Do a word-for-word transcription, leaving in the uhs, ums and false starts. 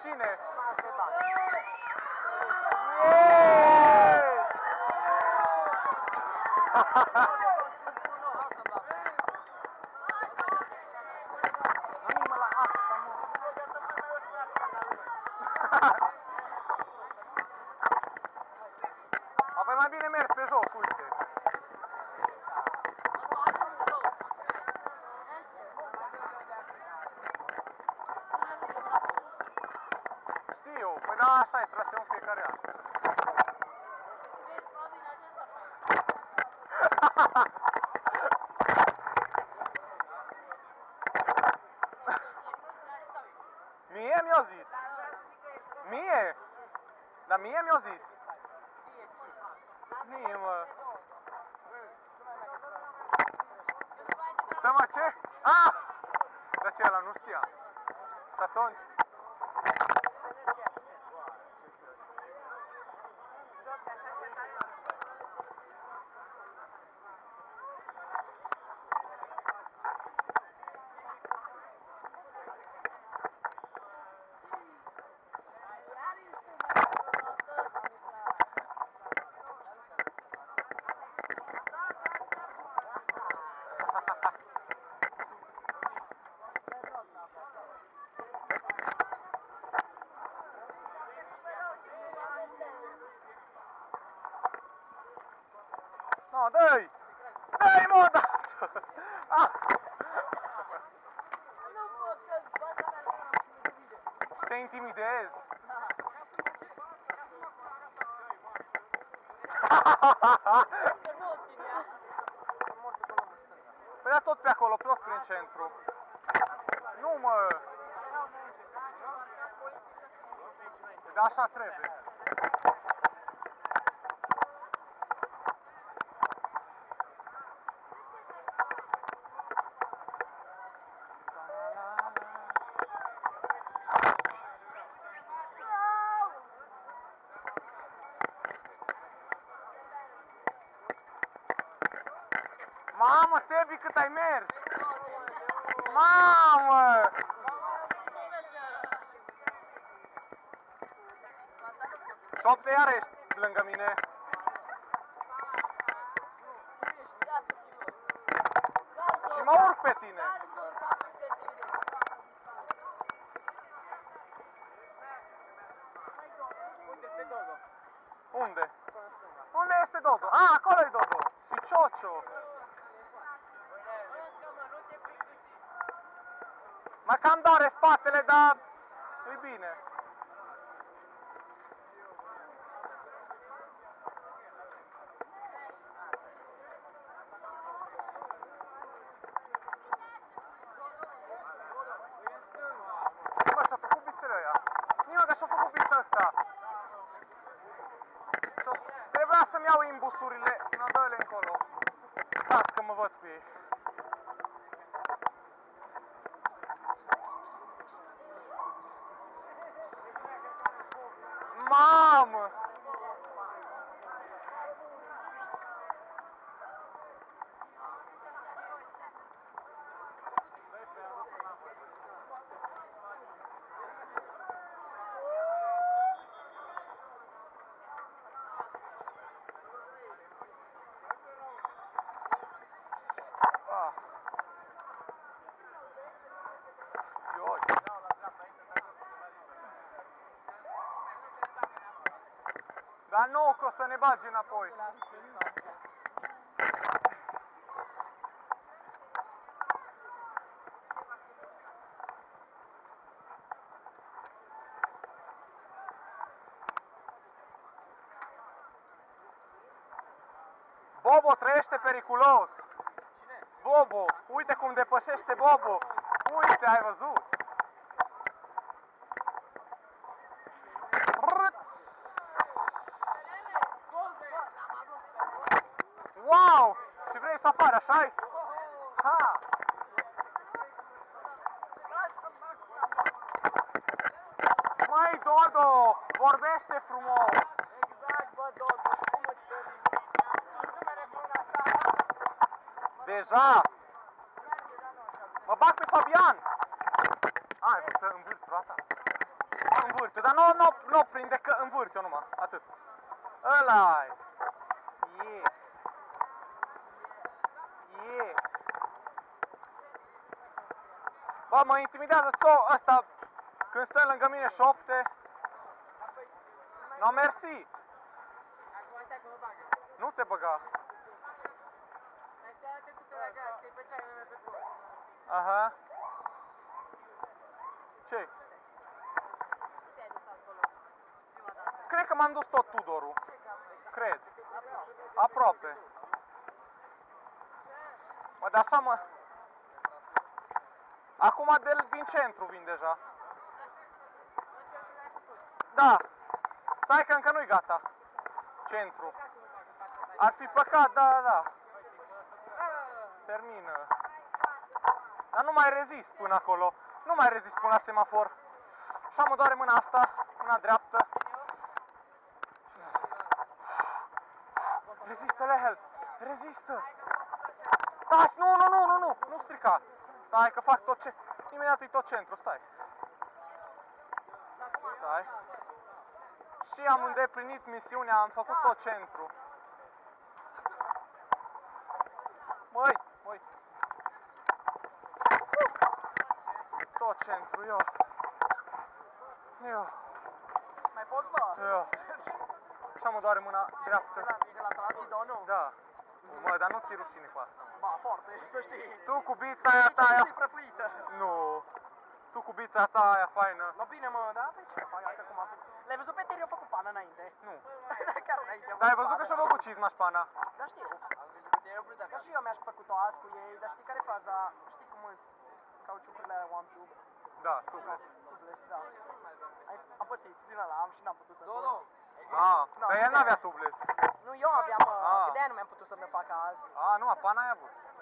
cine? Anima la asta, mă. Apoi mai bine mergi pe jos, uite. Știu, păi da, așa e, traseu în fiecare an. Mie mi-au zis. Mie? Dar mie mi-au zis. Mie, mă. Seama ce? Ah! Dar ce ăla nu știa. Și atunci? No, dai! Dai, mă, da! Ah! Te intimidezi? Păi da, tot pe acolo, tot prin centru. Nu, mă! Da, așa trebuie. Mamă, Sebi, cât ai mers! Mamă! Șopte iar ești lângă mine. Și mă urc pe tine. Unde? Unde este Dodo? Ah, acolo e Dodo. Și Ciocio. Mă cam doare spatele, dar e bine. Mă, și-a făcut bițele ăia. Nimă că și-a făcut bița ăsta. Trebuia să-mi iau imbusurile. Nu, dă-le încolo. Las că mă văd cu ei. Mamă! Ah. Ioi. Dar nu, că o să ne bagi înapoi. Bobo trăiește periculos. Cine? Bobo. Uite cum depășește Bobo. Uite, ai văzut? Wow! Și vrei să apari, așa-i? Ha! Măi, Dodo! Vorbește frumos! Exact, bă, Dodo, cum îți speri? Numele bun asta? Deja! Mă bag pe Fabian! Ai, vă să învârți roata? Învârți! vârtiu, dar nu, nu, nu prinde că învârte-o numai, atât. Ăla-i. Yeah. Yeah. Bă, mă intimidează țo ăsta când stă lângă mine șopte. No, mersi. Acum stai că mă bagă. Nu te băga. Astea te cupe la gaz, că-i pe ceai mea pe foc. Aha. Ce? Te-ai dus acolo. Prima dată. Cred că m-am dus tot Tudorul. Ce capul? Cred. Aproape. Aproape. Mă, dar așa mă... Acum de din centru vin deja. Da. Stai că încă nu-i gata. Centru. Ar fi păcat, da, da, da. Termină. Dar nu mai rezist până acolo. Nu mai rezist până la semafor. Așa mă doare mâna asta, mâna dreaptă. Rezistă, Lehel! Rezistă! Stai, nu, nu, nu, nu, nu, nu strica. Stai că fac tot ce... Imediat e tot centru, stai. Stai. Și am îndeplinit misiunea, am făcut tot centru. Măi, măi. Tot centru, eu. Eu, Mai poți, bă? eu. Așa mă doare mâna De dreaptă. la, de la Transidonul? Da. Mă, dar nu ți rușine cu asta. Ba, foarte, să știi. Tu cu bița aia ta, aia... E prăfuită. Nu. Tu cu bița ta, aia faină. No, bine, mă, da? Păi ce fac dacă acum? L-ai văzut pe Terry a făcut pană înainte? Nu. Chiar înainte. a Dar ai făcut văzut că pană. și-a făcut cizma șpana? Da, știu. Că și eu mi-aș făcut-o azi cu ei, dar știi care e faza? Știi cum îs cauciucurile aia One Tube? Da, tu vezi. Tubeless, da. Ai, am pățit din ăla, am și n-am putut să Nu, nu. Ah, No, dar el nu n-avea e. tubeless. Nu, eu aveam, Ah. că de-aia nu mi-am putut să mi fac azi. Ah, nu, pana ai avut.